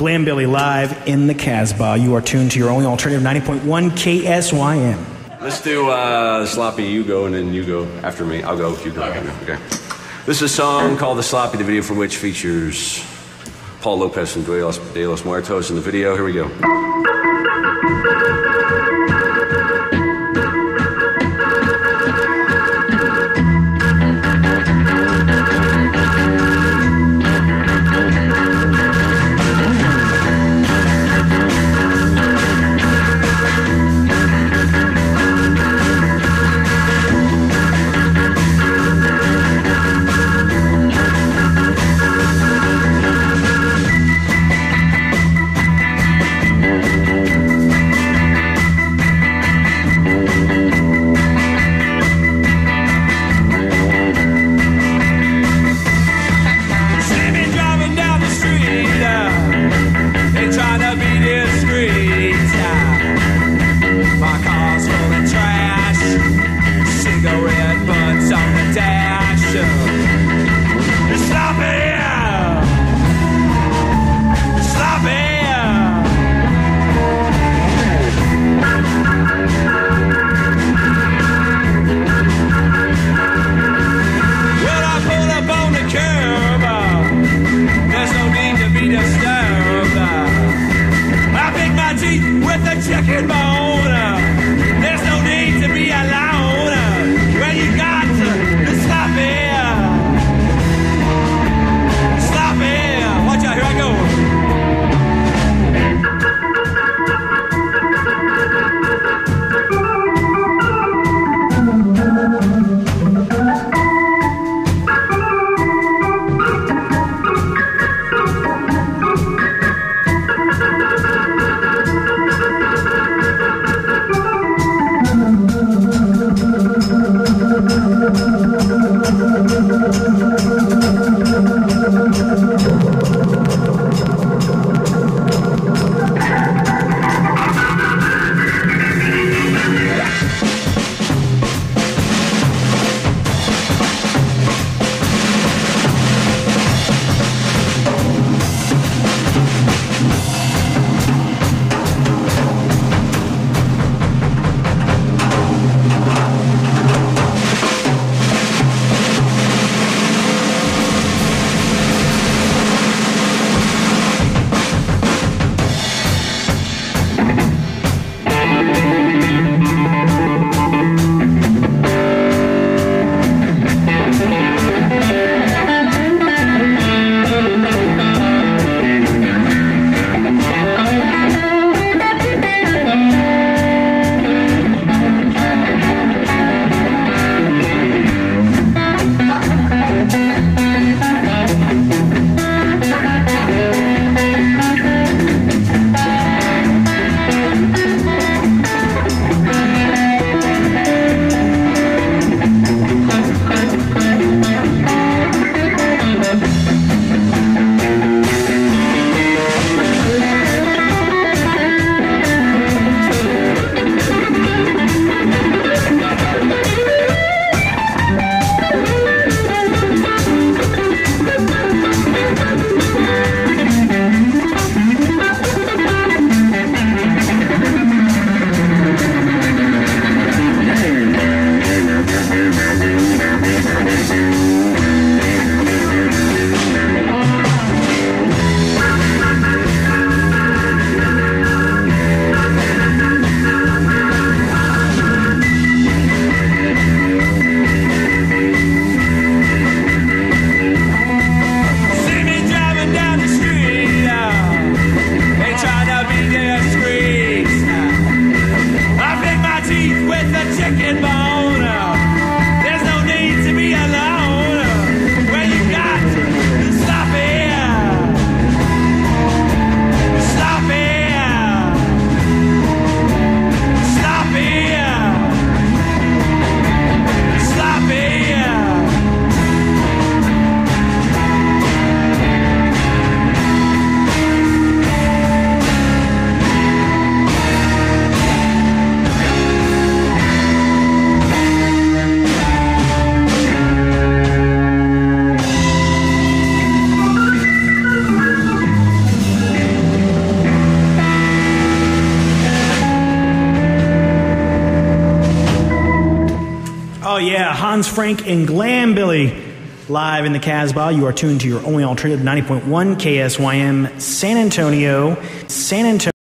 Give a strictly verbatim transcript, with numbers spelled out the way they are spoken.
Glambilly live in the Casbah. You are tuned to your only alternative, ninety point one K S Y M. Let's do uh, Sloppy, you go, and then you go after me. I'll go, you go. Okay. okay. This is a song called The Sloppy, the video for which features Paul Lopez and De Los, De Los Muertos in the video. Here we go. Chicken bone. There's no need to be alone. Well, you got to stop it. Stop it. Watch out, here I go. yeah, Hans Frank and Glambilly live in the Casbah. You are tuned to your only alternative ninety point one K S Y M San Antonio. San Antonio.